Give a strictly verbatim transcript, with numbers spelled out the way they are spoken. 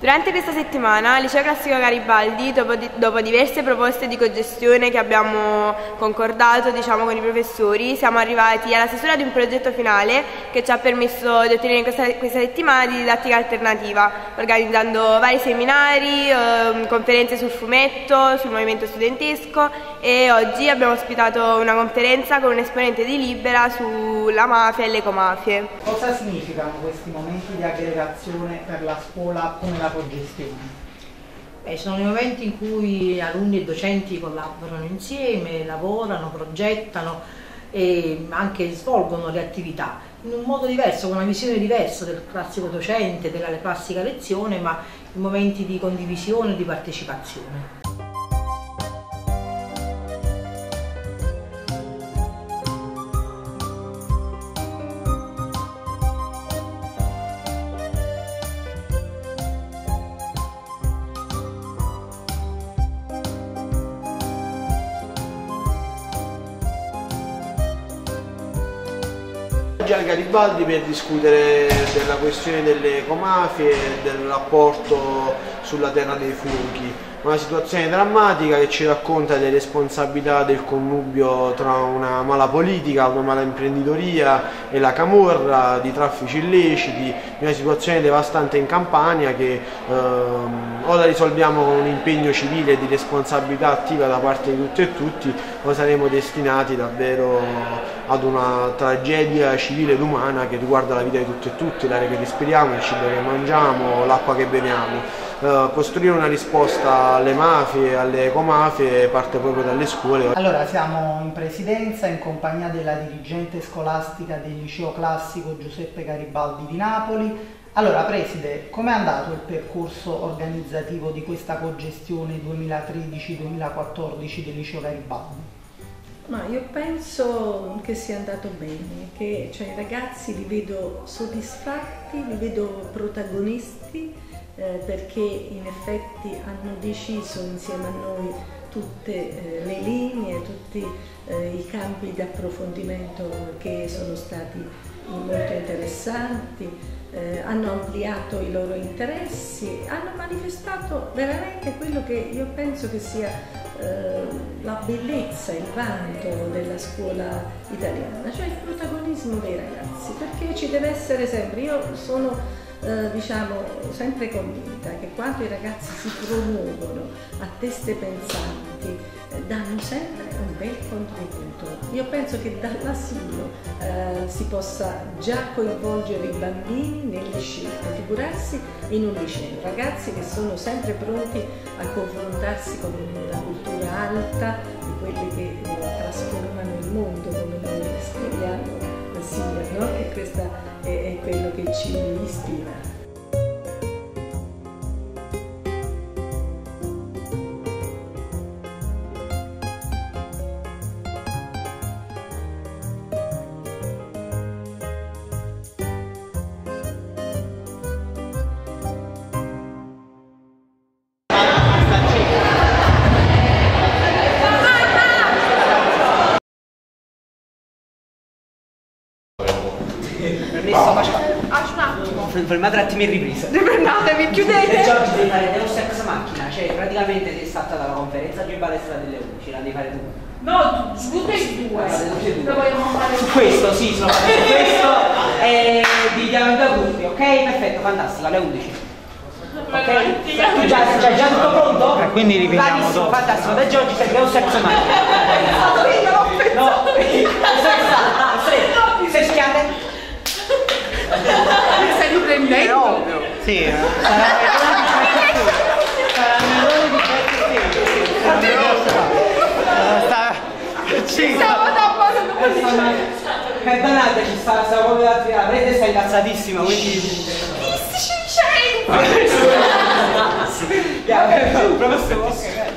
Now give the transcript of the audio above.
Durante questa settimana al Liceo Classico Garibaldi, dopo, di, dopo diverse proposte di cogestione che abbiamo concordato diciamo, con i professori, siamo arrivati alla stesura di un progetto finale che ci ha permesso di ottenere in questa, questa settimana di didattica alternativa, organizzando vari seminari, eh, conferenze sul fumetto, sul movimento studentesco, e oggi abbiamo ospitato una conferenza con un esponente di Libera sulla mafia e le ecomafie. Cosa significano questi momenti di aggregazione per la scuola come la cogestione? Beh, sono i momenti in cui alunni e docenti collaborano insieme, lavorano, progettano e anche svolgono le attività in un modo diverso, con una visione diversa del classico docente, della classica lezione, ma in momenti di condivisione e di partecipazione. Oggi al Garibaldi per discutere della questione delle ecomafie e del rapporto sulla terra dei fuochi. Una situazione drammatica che ci racconta le responsabilità del connubio tra una mala politica, una mala imprenditoria e la camorra, di traffici illeciti, di una situazione devastante in Campania che ehm, o la risolviamo con un impegno civile di responsabilità attiva da parte di tutte e tutti, o saremo destinati davvero ad una tragedia civile ed umana che riguarda la vita di tutte e tutti, l'aria che respiriamo, il cibo che mangiamo, l'acqua che beviamo. Uh, costruire una risposta alle mafie, alle ecomafie parte proprio dalle scuole. Allora, siamo in presidenza in compagnia della dirigente scolastica del Liceo Classico Giuseppe Garibaldi di Napoli. Allora, preside, com'è andato il percorso organizzativo di questa cogestione duemilatredici duemilaquattordici del Liceo Garibaldi? Ma io penso che sia andato bene, che cioè, i ragazzi li vedo soddisfatti, li vedo protagonisti, eh, perché in effetti hanno deciso insieme a noi tutte eh, le linee, tutti eh, i campi di approfondimento che sono stati molto interessanti, eh, hanno ampliato i loro interessi, hanno manifestato veramente quello che io penso che sia eh, la bellezza, il vanto della scuola italiana, cioè il protagonismo dei ragazzi, perché ci deve essere sempre. Io sono eh, diciamo sempre convinta che quando i ragazzi si promuovono a teste pensanti eh, danno sempre un bel contributo. Io penso che dall'asilo eh, si possa già coinvolgere i bambini nelle scelte, figurarsi in un liceo, ragazzi che sono sempre pronti a confrontarsi con una cultura alta, di quelle che eh, trasformano il mondo, come noi scriviamo Silvia, no? Che questo è, è quello che ci ispira. Permesso, faccio un attimo. Fermate un attimo in ripresa. Riprendetemi, chiudete! Giorgi devi fare dello sex macchina, cioè praticamente sei stata dalla conferenza di palestra delle undici, la devi fare tu. No, tutte e due. Lo vogliamo fare su questo, sì, su questo e dividiamo da gruppi, ok? Perfetto, fantastico, alle undici. Ok? Tu già, già, già tutto pronto? E quindi ripetiamo dopo. Fantastico, da Giorgi serve un sex macchina. No, se schiate. Stai riprendendo? Ovvio. Sì, sarà un errore di sì. Siamo da poco dopo. Perdonate, ci sta, stavo proprio da tirare, Rete sta incazzatissima, quindi... Mistici cento! Proprio